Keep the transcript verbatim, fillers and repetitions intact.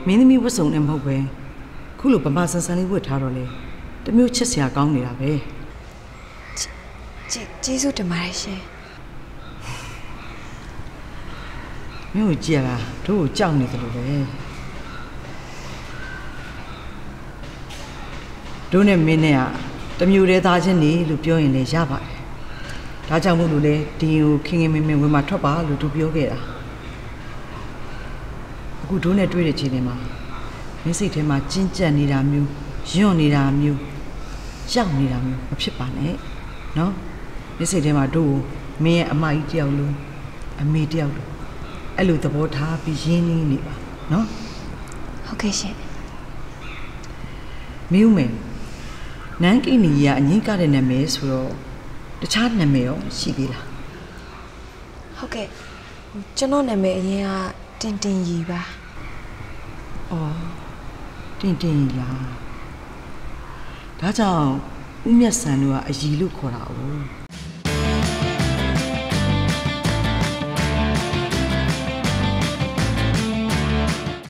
မင်းသမီးဝတ်စုံနဲ့မဟုတ်ပဲခုလိုပမာဆန်ဆန်လေးဝတ်ထားတော့လေတမျိုးချစ်စရာကောင်းနေတာပဲကျေးဇူးတင်ပါတယ်ရှင်မင်းကိုကြည့်ရတာတို့ကိုကြောက်နေတယ်လို့ပဲတို့နဲ့မင်းနဲ့ကတမျိုးတည်းသားချင်းနေလို့ပြောရင်လည်းရပါတယ်ဒါကြောင့်မို့လို့လေဒီကိုခင်ခင်မင်းမင်းဝင်มาထွက်ပါလို့တို့ပြောခဲ့တာအခုတို့နဲ့တွေ့တဲ့ချိန်တွေမှာမင်းစိတ်ထဲမှာကျဉ်ကျပ်နေတာမျိုးယွန့်နေတာမျိုးကြောက်နေတာမျိုးမဖြစ်ပါနဲ့နော်မင်းစိတ်ထဲမှာတို့ကိုမင်းရဲ့အမကြီးတယောက်လို့အမေတယောက်လို့အဲ့လိုသဘောထားပြီးရင်းနှီးနေပါနော်ဟုတ်ကဲ့ရှင်မင်းဦးမယ်နန်းကိနီကြီးကအငိမ့်ကတဲ့နာမည်ဆိုတော့တခြားနာမည်ရောရှိသေးလားဟုတ်ကဲ့ကျွန်တော်နာမည်အရင်ကတင်တင်ရီပါအော်တင်တင်ရီလားဒါကြောင့်ဦးမြတ်ဆန်တို့ကအရီလို့ခေါ်တာ哦